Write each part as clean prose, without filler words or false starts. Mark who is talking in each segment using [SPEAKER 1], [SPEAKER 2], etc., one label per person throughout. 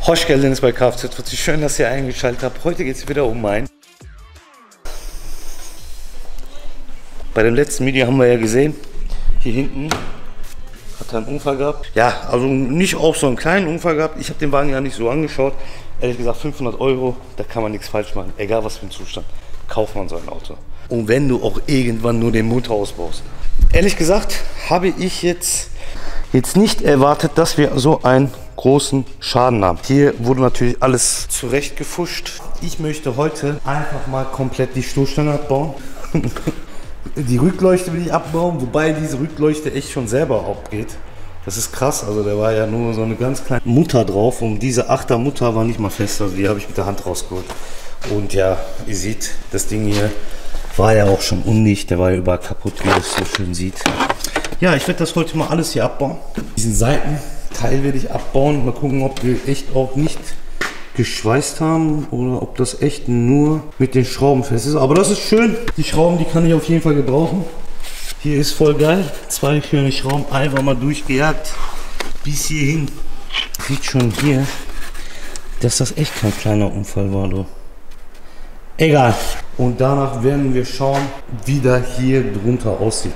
[SPEAKER 1] Hoschgeld Dennis bei Kfz. Schön, dass ihr eingeschaltet habt. Heute geht es wieder um mein. Bei dem letzten Video haben wir ja gesehen, hier hinten hat er einen Unfall gehabt. Ja, also nicht auch so einen kleinen Unfall gehabt. Ich habe den Wagen ja nicht so angeschaut. Ehrlich gesagt 500 €, da kann man nichts falsch machen. Egal was für ein Zustand, kauft man so ein Auto. Und wenn du auch irgendwann nur den Motor ausbaust. Ehrlich gesagt habe ich jetzt nicht erwartet, dass wir so einen großen Schaden haben. Hier wurde natürlich alles zurechtgefuscht. Ich möchte heute einfach mal komplett die Stoßstange abbauen. Die Rückleuchte will ich abbauen, wobei diese Rückleuchte echt schon selber abgeht. Das ist krass, also da war ja nur so eine ganz kleine Mutter drauf und diese Achtermutter war nicht mal fest, also die habe ich mit der Hand rausgeholt. Und ja, ihr seht, das Ding hier war ja auch schon undicht, der war ja überall kaputt, wie ihr es so schön sieht. Ja, ich werde das heute mal alles hier abbauen. Diesen Seitenteil werde ich abbauen, mal gucken, ob wir echt auch nicht geschweißt haben oder ob das echt nur mit den Schrauben fest ist. Aber das ist schön. Die Schrauben, die kann ich auf jeden Fall gebrauchen. Hier ist voll geil. 2 schöne Schrauben einfach mal durchgejagt bis hierhin. Sieht schon hier, dass das echt kein kleiner Unfall war, du. Egal. Und danach werden wir schauen, wie der hier drunter aussieht.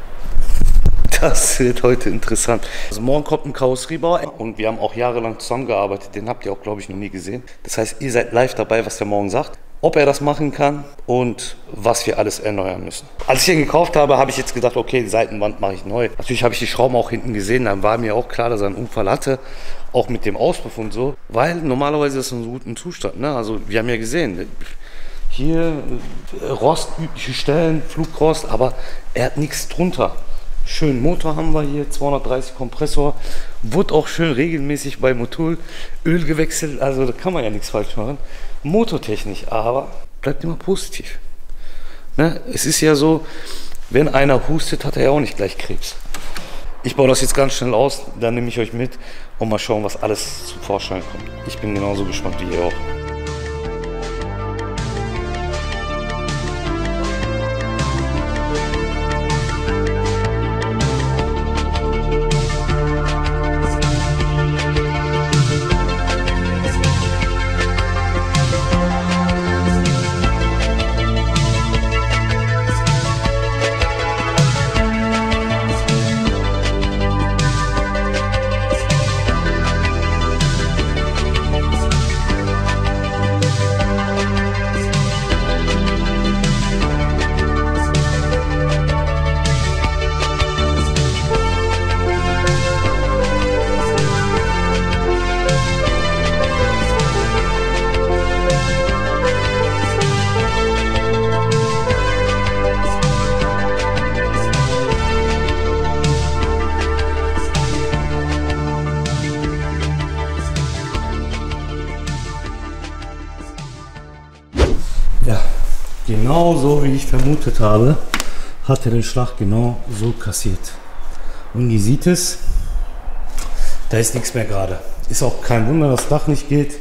[SPEAKER 1] Das wird heute interessant. Also morgen kommt ein Karosseriebauer und wir haben auch jahrelang zusammengearbeitet. Den habt ihr auch, glaube ich, noch nie gesehen. Das heißt, ihr seid live dabei, was der morgen sagt, ob er das machen kann und was wir alles erneuern müssen. Als ich ihn gekauft habe, habe ich jetzt gedacht, okay, die Seitenwand mache ich neu. Natürlich habe ich die Schrauben auch hinten gesehen, dann war mir auch klar, dass er einen Unfall hatte, auch mit dem Auspuff und so, weil normalerweise ist das ein guter Zustand, ne? Also wir haben ja gesehen, hier rostübliche Stellen, Flugrost, aber er hat nichts drunter. Schönen Motor haben wir hier, 230 Kompressor, wurde auch schön regelmäßig bei Motul Öl gewechselt, also da kann man ja nichts falsch machen. Motortechnisch, aber bleibt immer positiv. Ne? Es ist ja so, wenn einer hustet, hat er ja auch nicht gleich Krebs. Ich baue das jetzt ganz schnell aus, dann nehme ich euch mit und mal schauen, was alles zum Vorschein kommt. Ich bin genauso gespannt wie ihr auch. Ja, genau so wie ich vermutet habe, hat er den Schlag genau so kassiert. Und ihr seht es, da ist nichts mehr gerade. Ist auch kein Wunder, dass das Dach nicht geht.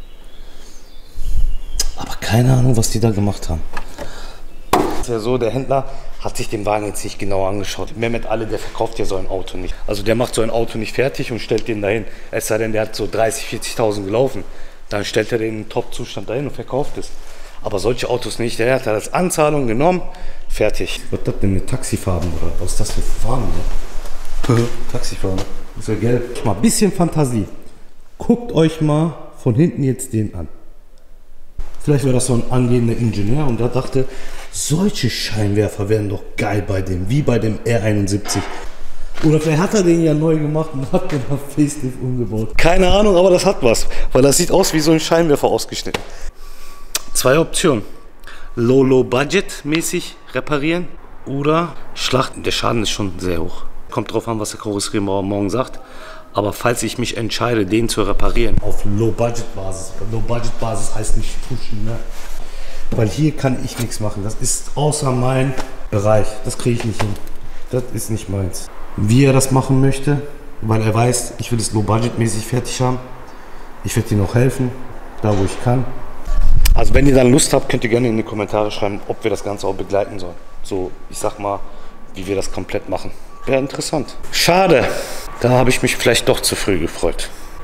[SPEAKER 1] Aber keine Ahnung, was die da gemacht haben. Ist ja so, der Händler hat sich den Wagen jetzt nicht genau angeschaut. Mehmet Ali, der verkauft ja so ein Auto nicht. Also der macht so ein Auto nicht fertig und stellt den dahin. Es sei denn, der hat so 30.000, 40.000 gelaufen. Dann stellt er den in Top-Zustand dahin und verkauft es. Aber solche Autos nicht. Der hat als Anzahlung genommen, fertig. Was ist das denn, eine Taxifarben oder was ist das für Farben? Taxifarben. Das ist ja gelb. Mal ein bisschen Fantasie. Guckt euch mal von hinten jetzt den an. Vielleicht war das so ein angehender Ingenieur und der dachte, solche Scheinwerfer wären doch geil bei dem, wie bei dem R71. Oder vielleicht hat er den ja neu gemacht und hat den auf Facelift umgebaut. Keine Ahnung, aber das hat was. Weil das sieht aus wie so ein Scheinwerfer ausgeschnitten. 2 Optionen. Low-Budget mäßig reparieren oder schlachten. Der Schaden ist schon sehr hoch. Kommt drauf an, was der Karosseriebauer morgen sagt. Aber falls ich mich entscheide, den zu reparieren. Auf Low-Budget-Basis. Low-Budget-Basis heißt nicht pushen, ne? Weil hier kann ich nichts machen. Das ist außer mein Bereich. Das kriege ich nicht hin. Das ist nicht meins. Wie er das machen möchte, weil er weiß, ich will es Low-Budget-mäßig fertig haben. Ich werde ihm auch helfen, da wo ich kann. Also wenn ihr dann Lust habt, könnt ihr gerne in die Kommentare schreiben, ob wir das Ganze auch begleiten sollen. So, ich sag mal, wie wir das komplett machen. Wäre interessant. Schade, da habe ich mich vielleicht doch zu früh gefreut.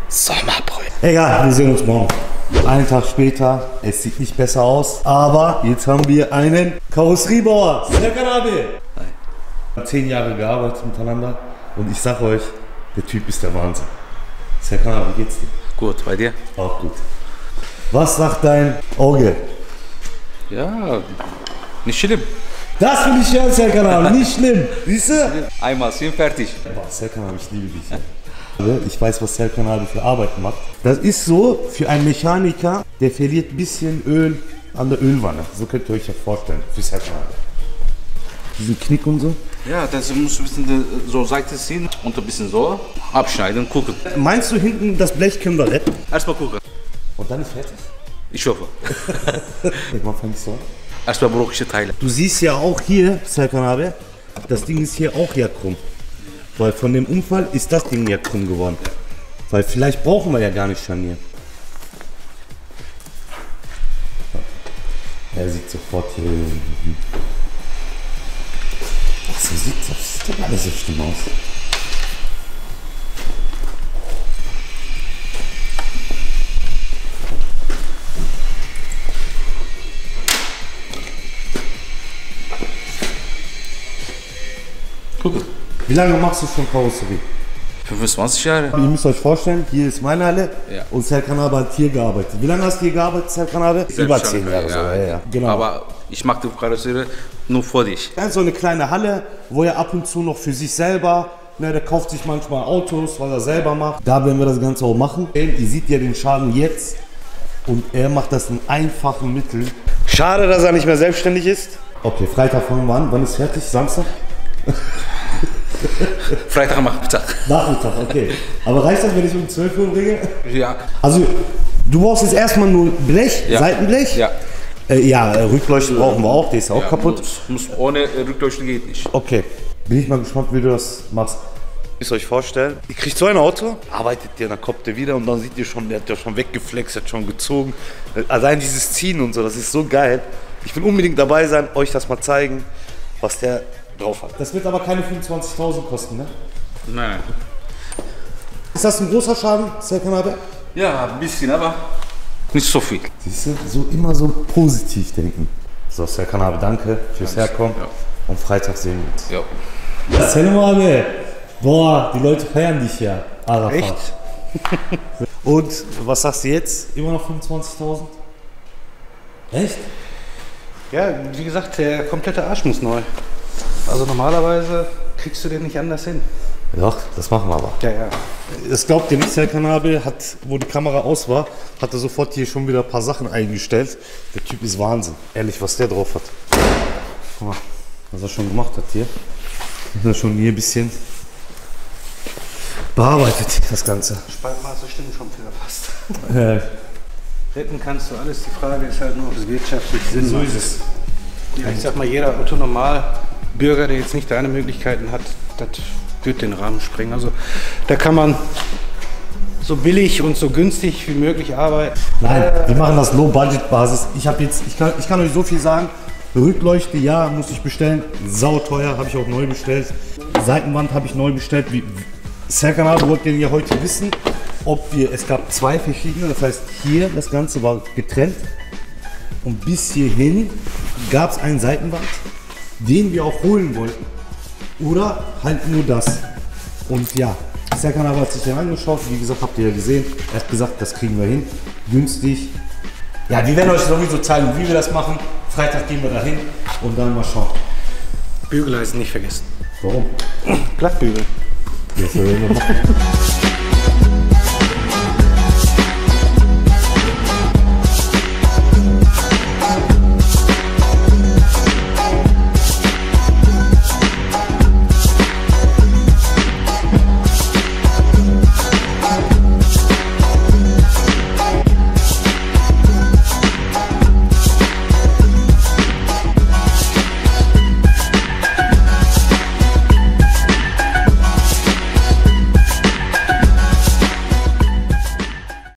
[SPEAKER 1] Sommerbrühe. Egal, wir sehen uns morgen. Einen Tag später, es sieht nicht besser aus, aber jetzt haben wir einen Karosseriebauer. Serkan abi. Hi. 10 Jahre gearbeitet miteinander und ich sag euch, der Typ ist der Wahnsinn. Serkan abi, wie geht's dir?
[SPEAKER 2] Gut, bei dir?
[SPEAKER 1] Auch gut. Was sagt dein Auge?
[SPEAKER 2] Ja, nicht schlimm.
[SPEAKER 1] Das will ich hören, Serkan abi, nicht schlimm. Siehst du?
[SPEAKER 2] Einmal sind fertig.
[SPEAKER 1] Boah, Serkan abi, ich liebe dich. Ich weiß, was Serkan abi für Arbeit macht. Das ist so für einen Mechaniker, der verliert ein bisschen Öl an der Ölwanne. So könnt ihr euch das vorstellen, für Serkan abi. Diesen Knick und so.
[SPEAKER 2] Ja, das muss ein bisschen so Seite ziehen und ein bisschen so abschneiden und gucken.
[SPEAKER 1] Meinst du, hinten das Blech können wir retten?
[SPEAKER 2] Erstmal gucken.
[SPEAKER 1] Und dann ist fertig?
[SPEAKER 2] Ich hoffe.
[SPEAKER 1] Man fängt so.
[SPEAKER 2] Erstmal brauche ich Teile.
[SPEAKER 1] Du siehst ja auch hier, Serkan abi, das Ding ist hier auch ja krumm. Weil von dem Unfall ist das Ding ja krumm geworden. Weil vielleicht brauchen wir ja gar nicht Scharnier. Er sieht sofort hier. Ach, so sieht doch alles so schlimm aus.
[SPEAKER 2] Gucke.
[SPEAKER 1] Wie lange machst du schon Karosserie?
[SPEAKER 2] 25 Jahre.
[SPEAKER 1] Ihr müsst euch vorstellen, hier ist meine Halle und Serkan abi hat hier gearbeitet. Wie lange hast du hier gearbeitet, Serkan abi? Über 10 Jahre so. Ja. Genau.
[SPEAKER 2] Aber ich mache die Karosserie nur für dich.
[SPEAKER 1] Ja, so eine kleine Halle, wo er ab und zu noch für sich selber, ne, der kauft sich manchmal Autos, was er selber macht. Da werden wir das Ganze auch machen. Ihr seht ja den Schaden jetzt und er macht das in einfachen Mitteln. Schade, dass er nicht mehr selbstständig ist. Okay, Freitag fangen wir an. Wann ist fertig? Samstag?
[SPEAKER 2] Freitag Nachmittag.
[SPEAKER 1] Nachmittag, okay. Aber reicht das, wenn ich um 12 Uhr bringe?
[SPEAKER 2] Ja.
[SPEAKER 1] Also, du brauchst jetzt erstmal nur Blech, Seitenblech?
[SPEAKER 2] Ja.
[SPEAKER 1] Rückleuchten brauchen wir auch, der ist auch kaputt.
[SPEAKER 2] Muss ohne Rückleuchten geht nicht.
[SPEAKER 1] Okay, bin ich mal gespannt, wie du das machst. Müsst ihr euch vorstellen, ihr kriegt so ein Auto, arbeitet ihr, dann kommt ihr wieder und dann seht ihr schon, der hat ja schon weggeflext, hat schon gezogen. Allein dieses Ziehen und so, das ist so geil. Ich will unbedingt dabei sein, euch das mal zeigen, was der drauf hat. Das wird aber keine 25.000 kosten, ne?
[SPEAKER 2] Nein.
[SPEAKER 1] Ist das ein großer Schaden, Serkan abi?
[SPEAKER 2] Ja, ein bisschen, aber nicht so viel.
[SPEAKER 1] Siehst du, so immer so positiv denken. So, Serkan abi, danke fürs Herkommen.
[SPEAKER 2] Ja.
[SPEAKER 1] Und Freitag sehen wir uns.
[SPEAKER 2] Ja.
[SPEAKER 1] Selam abi. Boah, die Leute feiern dich ja. Arafat.
[SPEAKER 2] Echt?
[SPEAKER 1] Und was sagst du jetzt? Immer noch 25.000? Echt?
[SPEAKER 3] Ja, wie gesagt, der komplette Arsch muss neu. Also normalerweise kriegst du den nicht anders hin.
[SPEAKER 1] Doch, das machen wir aber.
[SPEAKER 3] Ja.
[SPEAKER 1] Das glaubt ihr nicht, Serkan abi hat, wo die Kamera aus war, hat er sofort hier schon wieder ein paar Sachen eingestellt. Der Typ ist Wahnsinn. Ehrlich, was der drauf hat. Guck mal, was er schon gemacht hat hier. Hat er schon hier ein bisschen bearbeitet, das Ganze.
[SPEAKER 3] Spaltmaße stimmen schon wieder fast. Retten kannst du alles, die Frage ist halt nur, ob es wirtschaftlich Sinn macht.
[SPEAKER 1] So ist es.
[SPEAKER 3] Ja, ich sag mal, jeder Otto-Normal-Bürger, der jetzt nicht deine Möglichkeiten hat, das wird den Rahmen sprengen. Also da kann man so billig und so günstig wie möglich arbeiten.
[SPEAKER 1] Nein, wir machen das Low-Budget-Basis. Ich kann euch so viel sagen. Rückleuchte, ja, muss ich bestellen. Sauteuer, habe ich auch neu bestellt. Seitenwand habe ich neu bestellt. Serkan abi wollte ja heute wissen, es gab 2 verschiedene, das heißt hier, das Ganze war getrennt. Und bis hierhin gab es einen Seitenwand, den wir auch holen wollten. Oder halt nur das. Und ja, Serkan abi hat sich den angeschaut, wie gesagt, habt ihr ja gesehen. Er hat gesagt, das kriegen wir hin, günstig. Ja, wir werden euch sowieso zeigen, wie wir das machen. Freitag gehen wir da hin und dann mal schauen.
[SPEAKER 3] Bügeleisen nicht vergessen.
[SPEAKER 1] Warum?
[SPEAKER 3] Glattbügeln.
[SPEAKER 1] Das werden wir machen.